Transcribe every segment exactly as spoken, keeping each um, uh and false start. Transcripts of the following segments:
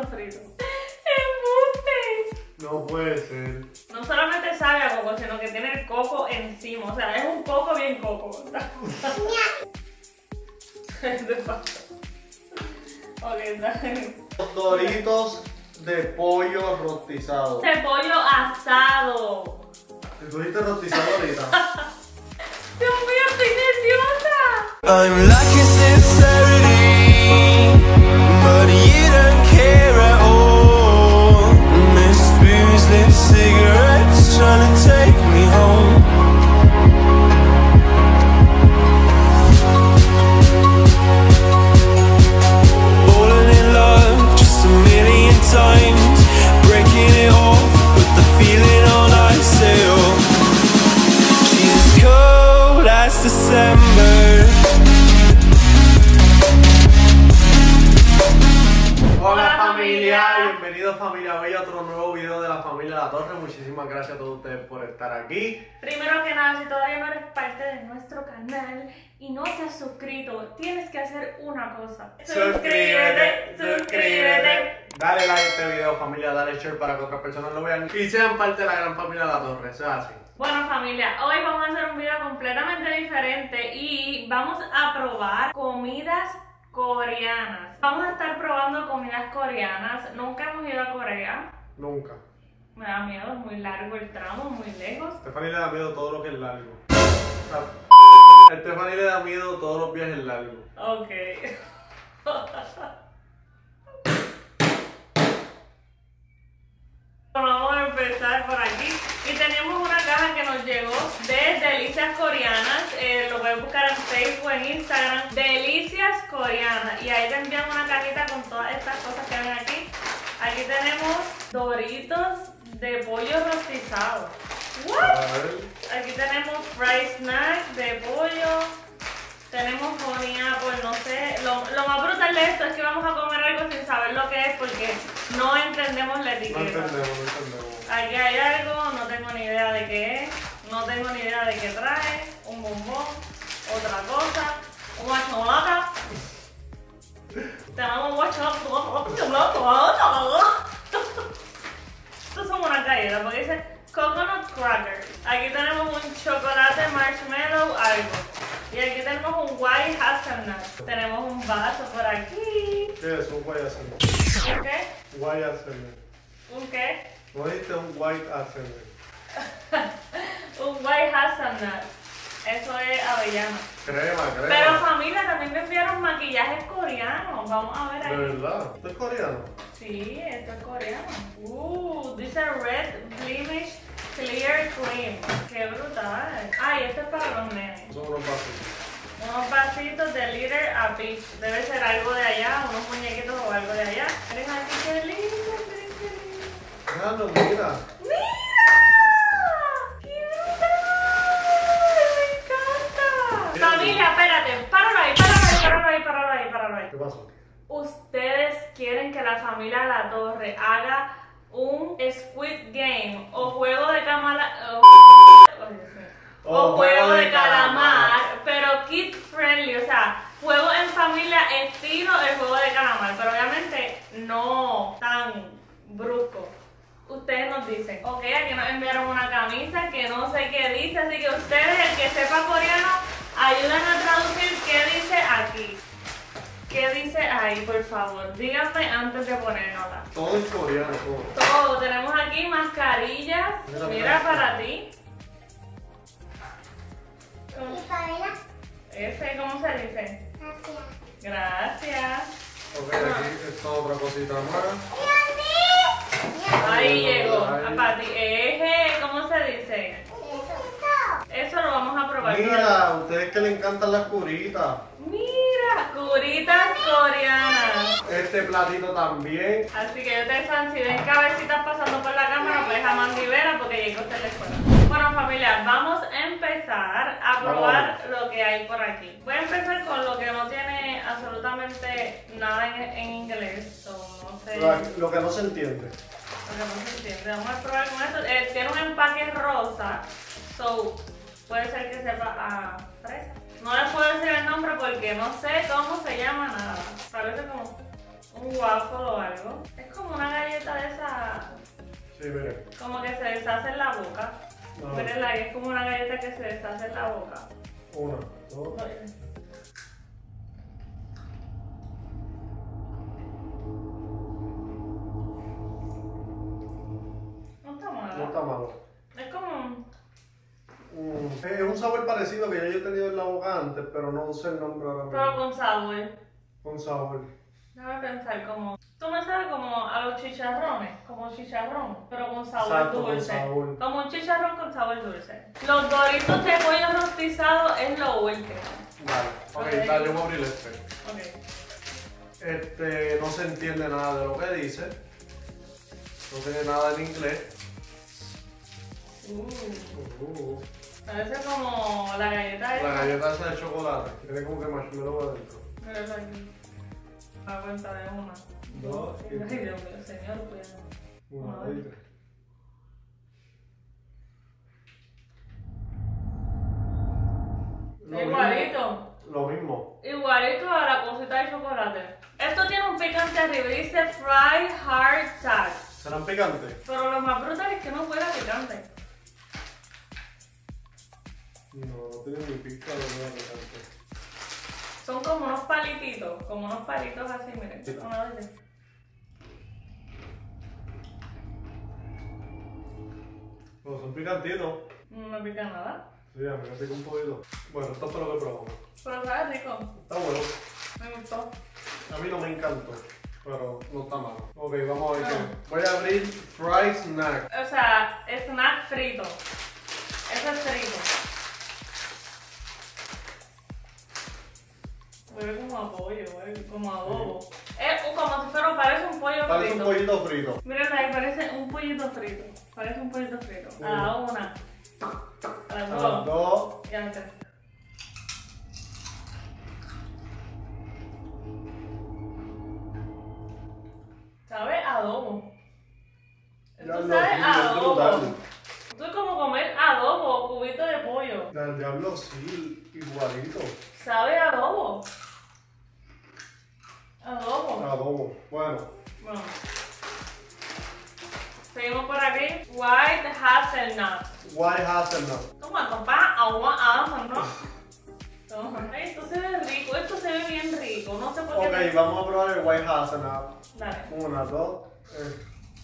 frito. ¡Embuste! No puede ser. No solamente sabe a coco, sino que tiene el coco encima. O sea, es un coco bien coco. ¿Qué pasa? Ok, está bien. Los Doritos de pollo rostizado. De pollo asado. ¿Te cogiste rostizado ahorita? Dios mío, estoy nerviosa. I'm lacking sincerity, but you don't care at all. Missed booze, lit cigarettes, trying to take me home. Falling in love just a million times, breaking it off with the feeling on I sail. She's as cold as December. Hola familia, bienvenidos familia Bella a otro nuevo video de la familia La Torre. Muchísimas gracias a todos ustedes por estar aquí. Primero que nada, si todavía no eres parte de nuestro canal y no te has suscrito, tienes que hacer una cosa. Suscríbete, suscríbete. Dale like a este video familia, dale share para que otras personas lo vean y sean parte de la gran familia La Torre, eso es así. Bueno familia, hoy vamos a hacer un video completamente diferente y vamos a probar comidas coreanas. Vamos a estar probando comidas coreanas. Nunca hemos ido a Corea. Nunca. Me da miedo, es muy largo el tramo, muy lejos. A Stephanie le da miedo todo lo que es largo. A Stephanie le da miedo todos los viajes largos. Ok. Vamos a empezar por aquí. Y tenemos una caja que nos llegó de Delicias Coreanas. Eh, lo pueden buscar en Facebook o en Instagram. Delicias Coreanas. Y ahí te envían una cajita con todas estas cosas que ven aquí. Aquí tenemos Doritos de pollo rostizado. ¿What? Aquí tenemos Fry Snack de pollo. Tenemos honey apple, no sé. Lo, lo más brutal de esto es que vamos a comer algo sin saber lo que es porque no entendemos la etiqueta. No entendemos, no entendemos. Aquí hay algo, no tengo ni idea de qué es. No tengo ni idea de qué trae. Un bombón, otra cosa, una chocolata. Tenemos una chocolata. Estos son unas galletas porque dice coconut cracker. Aquí tenemos un chocolate marshmallow algo. Y aquí tenemos un white hazelnut. Tenemos un vaso por aquí. ¿Qué es un white hazelnut? ¿Un qué? White hazelnut. ¿Un qué? ¿No dijiste un white hazelnut? Un white hazelnut. Eso es avellana. Crema, crema. Pero familia, también me enviaron maquillajes coreanos. Vamos a ver ¿De ahí. verdad? ¿Esto es coreano? Sí, esto es coreano. Uh, dice Red Blemish Clear Cream. Qué brutal. Ay, esto es para los nenes. Son unos vasitos. Unos vasitos de liter a peach. Debe ser algo de allá, unos muñequitos o algo de allá. Miren aquí, qué lindo, miren qué lindo. Déjalo, mira. ¡Mira! ¡Qué brutal! ¡Me encanta! Familia, espérate. Páralo ahí, páralo ahí, páralo ahí, páralo ahí, páralo ahí. ¿Qué pasó? ¿Ustedes quieren que la familia La Torre haga un Squid Game o juego de cámara o, o, o juego de calamar, pero kid friendly, o sea, juego en familia estilo el juego de calamar, pero obviamente no tan brusco? Ustedes nos dicen, ok, aquí nos enviaron una camisa que no sé qué dice, así que ustedes, el que sepa coreano, ayuden a traducir qué dice aquí. ¿Qué dice ahí, por favor? Díganme antes de ponérnosla. Todo es coreano, todo. Todo. Tenemos aquí mascarillas. Mira, Mira, mira. para ti. ¿Y Pamela? Ese, ¿cómo se dice? Gracias. Gracias. Ok, aquí está otra cosita más. Ahí llegó. Ahí. Para ti. Eje, ¿cómo se dice? Eso lo vamos a probar. Mira, a ustedes que le encantan las curitas. Mira, curitas coreanas. Este platito también. Así que ustedes saben, si ven cabecitas pasando por la cámara, pues jamás libera porque llegó usted a la escuela. Bueno familia, vamos a empezar a probar lo que hay por aquí. Voy a empezar con lo que no tiene absolutamente nada en, en inglés. So, no sé. Lo, lo que no se entiende. Lo que no se entiende. Vamos a probar con esto. Eh, tiene un empaque rosa. So, puede ser que sepa a fresa. No les puedo decir el nombre porque no sé cómo se llama nada. Parece como un waffle o algo. Es como como una galleta de esa. Sí, mire. Como que se deshace en la boca. No. Mírenla, es como una galleta que se deshace en la boca. Una, dos. No está mala. No está malo. Es como. Mm, es un sabor parecido que ya yo he tenido en la boca antes, pero no sé el nombre ahora Pero mismo. con sabor. Con sabor. Déjame pensar, como. Tú me sabes como a los chicharrones, como chicharrón, pero con sabor Exacto, con dulce. sabor. Como un chicharrón con sabor dulce. Los doritos de pollo rostizado es lo último. Vale. Ok, Ok. dale, yo voy a abrir este. Ok. Este, no se entiende nada de lo que dice. No tiene nada en inglés. Uh, Uh, parece como la galleta esa. la galleta esa de chocolate. Tiene como que marshmallow adentro. Míralo aquí. A cuenta de una. Dos y Ay, tres. Dios mío, señor, cuidado. Una, A dos ver. y tres. Lo Igualito. mismo- Lo mismo. Igualito a la cosita de chocolate. Esto tiene un picante arriba y dice Fried Hard Tack. ¿Serán picantes? Pero lo más brutal es que no fuera picante. No, no tiene ni pizca de nada picante. Son como unos palititos, como unos palitos así, miren. Sí. Una vez. Pero son picantitos. No me pica nada. Sí, a mí me pica un poquito. Bueno, esto fue lo que probamos. Pero sabe rico. Está bueno. Me gustó. A mí no me encantó, pero no está malo. Ok, vamos a ver No. qué. Voy a abrir Fry Snack. O sea, snack frito. Eso es frito. Huele como a pollo, huele como a adobo. Es como si fuera, parece un pollo Parece un frito. pollito frito. Miren ahí, parece un pollito frito. Parece un pollito frito. A la una. A las A las dos. dos. Y a las tres. Sabe a adobo. Ya Esto lo sabe sí, a es adobo. brutal. Esto es como comer adobo, cubito de pollo. Del diablo sí, igualito. Sabe a adobo. Adobo. Adobo. Bueno, Bueno. Seguimos por aquí. White hazelnut. White Hazelnut. Toma, papá, agua, agua, ¿no? Toma. Ay, esto se ve rico, esto se ve bien rico. No sé por qué. Ok, vamos a probar el White Hazelnut. Dale. Una, dos. Eh.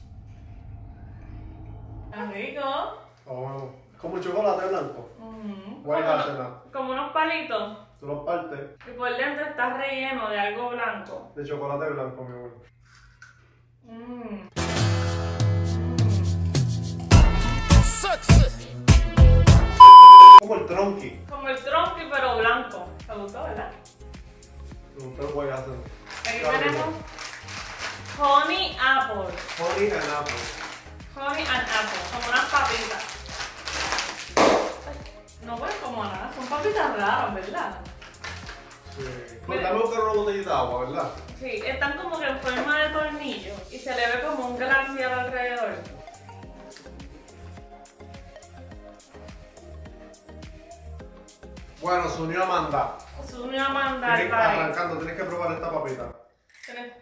Está rico. Oh, bueno. Como chocolate blanco. Ujú. White Como- hazelnut. Como unos palitos. Tú los partes Y por dentro está relleno de algo blanco. de chocolate blanco, mi amor. Mmm. Como el tronqui. Como el tronqui pero blanco. ¿Te gustó, verdad? Me gustó el White Hazelnut. Aquí Claro que tenemos honey apple. Honey and apple. Honey and apple. Como unas papitas. No huele como a nada. Son papitas raras, ¿verdad? Sí. Pues dame buscar una botellita de agua, ¿verdad? Sí, están como que en forma de tornillo. Y se le ve como un glaciar alrededor. Bueno, se unió Amanda. Se unió a mandar Tienes que- para ahí. arrancando, tienes que probar esta papita. ¿Tienes-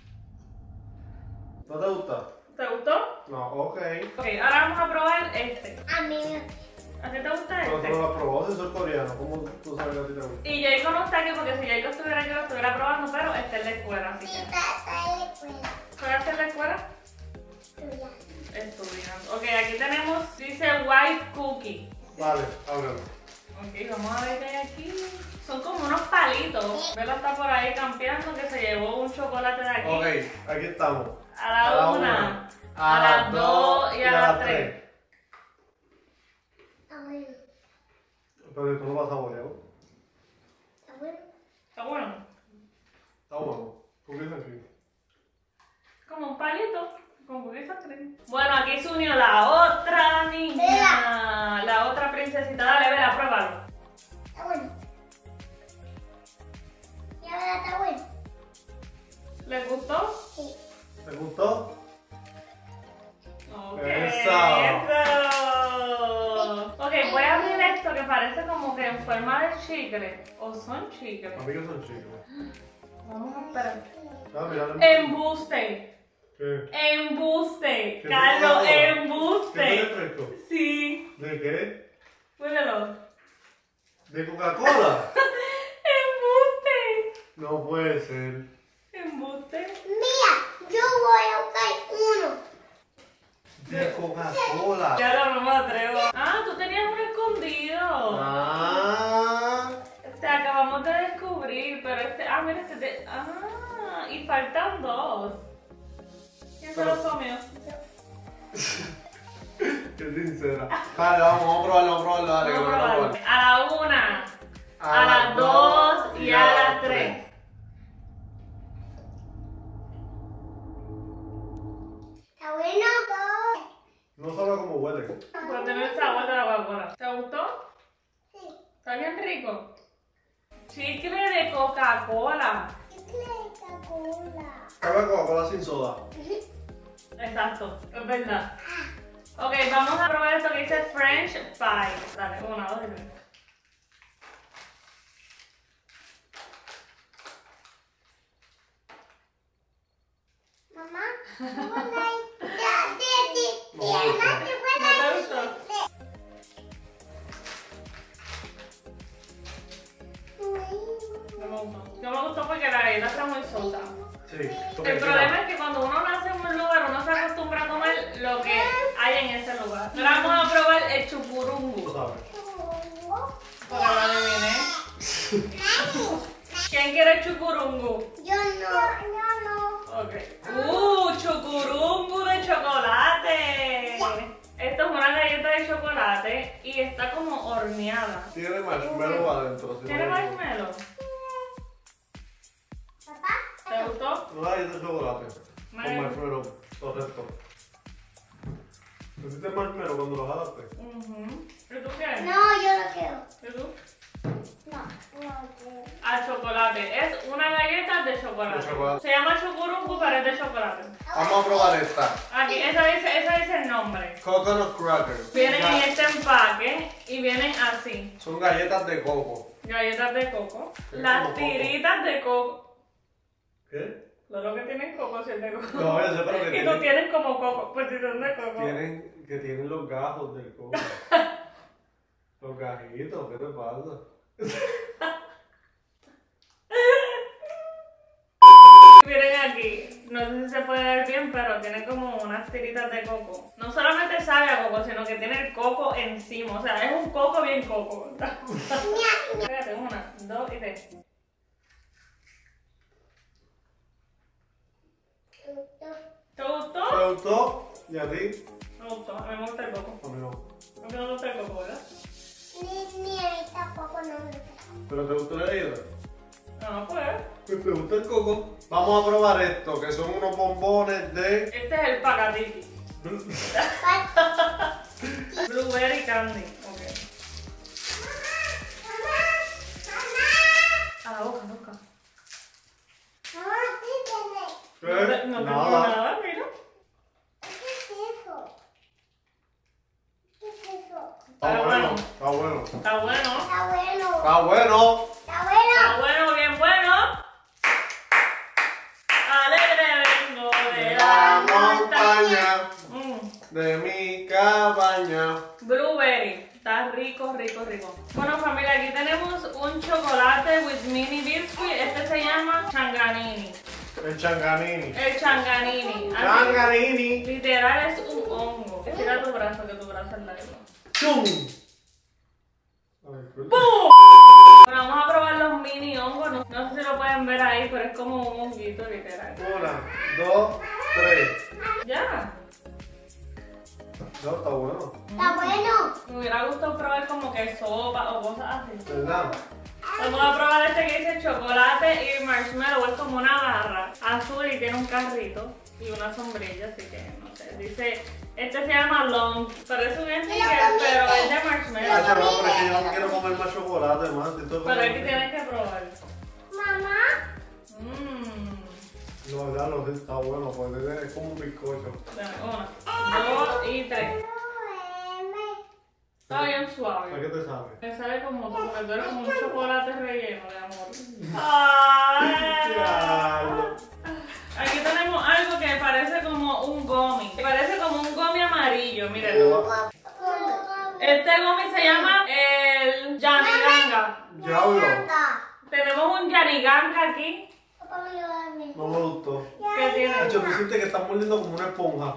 ¿No te gusta? ¿Te gustó? No, ok. Ok, ahora vamos a probar este. A mí ¿A ti te gusta Pero tú no este? lo has probado, si soy coreano. ¿Cómo tú sabes que a ti te gusta? Y Jacob no está aquí porque si Jacob estuviera aquí lo estuviera probando, pero está en la escuela, así mi que. tata le cuela ¿Juegas en la escuela? tuya. Estudiando. Ok, aquí tenemos, dice white cookie. Vale, háblalo. Ok, vamos a ver qué hay aquí. Son como unos palitos. Vela está por ahí campeando que se llevó un chocolate de aquí. Ok, aquí estamos. A la, A la una, una, a, las dos y a, las tres. Está bueno. Pero tú no vas a saborear. Está bueno. Está bueno. Está bueno. ¿Por qué es así? Como un palito con cookies and cream. Bueno, aquí se unió la otra niña. La otra princesita. Dale, vela, pruébalo. Está bueno. Y ahora está bueno. ¿Les gustó? Sí. ¿Te gustó? Ok. Eso. Eso. Ok, voy a abrir esto que parece como que en forma de chicle. ¿O son chicles? A mí que son chicos. Vamos a esperar. Ah, mira, le- Embuste. ¿Qué? Embuste. ¿Qué Carlos, te embuste. ¿Qué refresco? Sí. ¿De qué? Huélelo. ¿De Coca-Cola? Embuste. No puede ser. Embuste. Mira, yo voy a buscar uno. De Coca-Cola. Ya no me atrevo. Ah, tú tenías uno escondido. Ah. Te acabamos de descubrir, pero este. Ah, mira, este. De, ah, y faltan dos. ¿Quién se los comió? Qué sincera. Dale, vamos, vamos a probarlo, vamos a probarlo, dale, que Vamos lo a quiero probar. probar. A la una, a, las dos y a las tres. Está bueno. No sabe cómo huele. Pero tiene el sabor de la Coca-Cola. ¿Te gustó? Sí. Está bien rico. Chicle de Coca-Cola. Chicle de Coca-Cola. Sabe a Coca-Cola sin soda. Exacto, es verdad. Ok, vamos a probar esto que dice French Pie. Dale, una, dos y tres. Mamá, ¿cómo hay? Ya, de, de, No, de, además no. te ¿No puedo te gustó? No me gustó. No me gustó porque la galleta está muy suelta. Sí. El problema es que cuando uno nace en un lugar, uno se acostumbra a comer lo que hay en ese lugar. Ahora vamos a probar el Tú chupurungu. sabes. Porque lo adiviné. ¿Quién quiere chucurungu? Yo no, yo no. Ok. ¡Uh! ¡Chucurungu de chocolate! Esto es una galleta de chocolate y está como horneada. Tiene marshmallow adentro. si ¿Tiene no me equivoco. marshmallow? Papá, ¿Te gustó? Una galleta de chocolate. Muy Con bien. marshmallow. Correcto. ¿Sentiste marshmallow cuando lo jalaste? Ujú. ¿Y tú quieres? no, yo lo quiero. ¿Y tú? No, no quiero. A chocolate. Es una galleta de chocolate. De chocolate. Se llama chucurungu, pero es de chocolate. Vamos a probar esta. Aquí, esa dice, esa dice el nombre. Coconut crackers. Vienen Ya. en este empaque y vienen así. Son galletas de coco. Galletas de coco. Es Las como coco. tiritas de coco. ¿Qué? No lo que tienen coco, si es de coco. No, yo sé, pero que Y tú tienen, tienes como coco, pues si son de coco. tienen, que tienen los gajos del coco. Los gajitos, ¿qué te pasa? Miren aquí, no sé si se puede ver bien, pero tiene como unas tiritas de coco. No solamente sabe a coco, sino que tiene el coco encima. O sea, es un coco bien coco. Fíjate, una, dos y tres. ¿Te gustó? ¿Te gustó? ¿Y a ti? Me gustó, a mí me gusta el coco. A mí no. A mí no me gusta el coco, ¿verdad? Ni, ni a mí tampoco no me gusta. ¿Pero te gustó la galleta? No, pues. Pues te gusta el coco. Vamos a probar esto, que son unos bombones de... Este es el pacatiki. Blueberry candy. Ok. A la boca, boca. Mamá, sí, ¿Qué? No, te- no tengo Nada. nada, mira. ¿qué es eso? ¿Qué es eso? Está Está bueno, bueno. está bueno. Está bueno. Está bueno. Está bueno. Está bueno. Está bueno, bien bueno. Alegre vengo de la montaña. Mm. De mi cabaña. Blueberry. Está rico, rico, rico. Bueno, familia, aquí tenemos un chocolate with mini biscuit. Este se llama Changanini. El changanini. El Changanini. Así, Changanini. literal es un hongo. Estira tu brazo, que tu brazo es largo. ¡Chum! Ay, qué- ¡Pum! Bueno, vamos a probar los mini hongos. No, no sé si lo pueden ver ahí, pero es como un honguito literal. Una, dos, tres. Ya. No, está bueno. Está bueno. Me hubiera gustado probar como que sopa o cosas así. ¿Verdad? Vamos a probar este que dice chocolate y marshmallow. Es como una barra azul y tiene un carrito y una sombrilla, así que no sé. Dice, este se llama Long. Parece un sticker, pero es de marshmallow. Hacho, no, pero es que yo no quiero comer más chocolate, más. Pero es que tienes que probar. Mamá. Mmm. No, ya lo sé, está bueno, pues es como un bizcocho. Una, dos y tres. Está bien ¿A suave. qué te sabe? Me sabe como tú, porque tú eres como un chocolate relleno de amor. Ay. Diablo. Aquí tenemos algo que parece como gomi. Parece como un gomi amarillo, mírenlo. Este gomi se llama el Yaniganga. Diablo. Tenemos un Yaniganga aquí. No me gustó. ¿Qué tiene? Hacho, tú sientes que estás mordiendo como una esponja.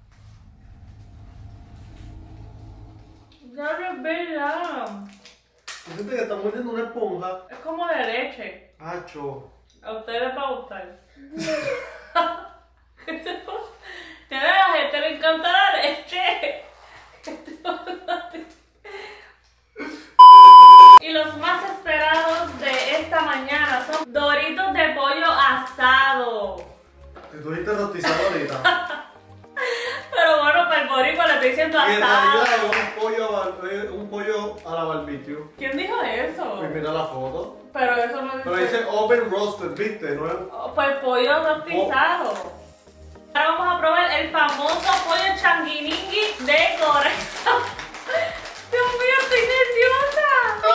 Ya no es verdad. Tú sientes que estás mordiendo una esponja. Es como de leche. Hacho. A ustedes les va a gustar. ¿Qué te pasa? A la gente le encanta la leche. ¿Qué te pasa? Y los más esperados de esta mañana son Doritos de pollo asado. Te tuviste rostizado ahorita. Pero bueno, para el boricua le estoy diciendo Y en realidad asado. es un pollo, a- es un pollo a la barbecue. ¿Quién dijo eso? Pues mira la foto. Pero eso no Pero dice oven roasted, ¿viste? No es... Pues pollo rostizado. Ahora vamos a probar el famoso pollo changuiningui de Corea. Dios mío, estoy nerviosa.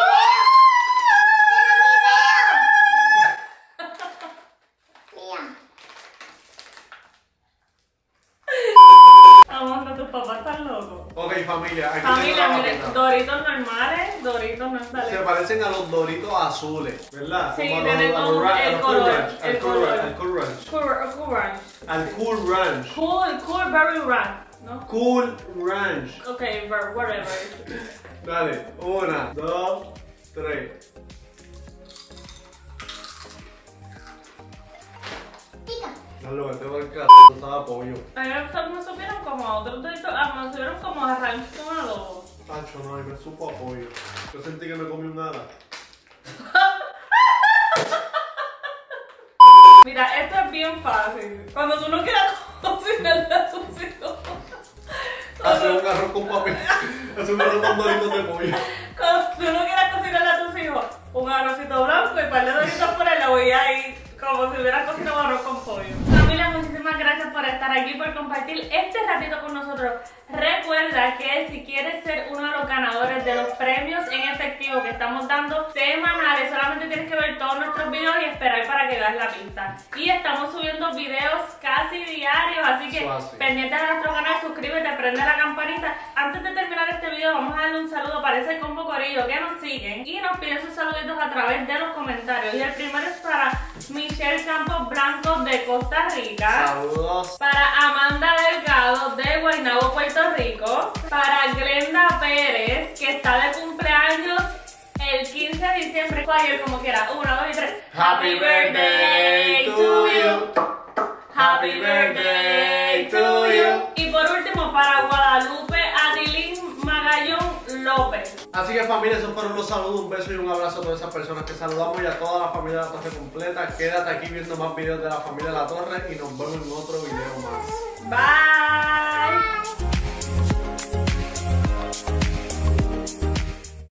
Amor, tus papás están locos. Ok, familia, aquí Familia, tengo la miren, papita. Doritos normales, Doritos no están Se parecen a los Doritos azules, ¿verdad? Sí, Como a los- tenemos a los ra- a el los Cool color, Ranch, el al Cool color. Ranch, al Cool Ranch. Cool, cool Ranch. Al Cool Ranch. Cool, cool berry ranch, ¿no? Cool Ranch. Ok, ver- whatever. Dale, una, dos, tres. Dale, que te va el c***, estaba pollo. A mí me me supieron como a otros Doritos, ah, me supieron como a ranch con adobo. Tacho, no, y me supo a pollo. Yo sentí que me comí un ala. Mira, esto es bien fácil. Cuando tú no quieras cocinarle a tus hijos. Hace un arroz con papel. Hace un arroz con doritos de pollo. Cuando tú no quieras cocinarle a tus hijos un arrocito blanco y par de doritos por el voy ahí como si hubieras cocinado arroz con pollo. Familia, muchísimas gracias por estar aquí, por compartir este ratito con nosotros. Recuerda que si quieres ser uno de los ganadores de los premios en efectivo que estamos dando semanales, solamente tienes que ver todos nuestros videos y esperar para que veas la pista. Y estamos subiendo videos casi diarios, así que Suave. pendiente de nuestro canal, suscríbete, prende la campanita. Antes de terminar este video vamos a darle un saludo para ese combo corillo que nos siguen y nos piden sus saluditos a través de los comentarios. Y el primero es para Michelle Campos Blanco de Costa Rica, Saludos. para Amanda Delgado de Guaynabo, Puerto Rico, para Glenda Pérez que está de cumpleaños el quince de diciembre, fue ayer como quiera, uno, dos y tres. Happy birthday to you. Happy birthday to you. Y por último para Guadalupe Adilín Magallón López. Así que familia, esos fueron los saludos, un beso y un abrazo a todas esas personas que saludamos y a toda la familia de La Torre completa. Quédate aquí viendo más videos de la familia de La Torre y nos vemos en otro video más.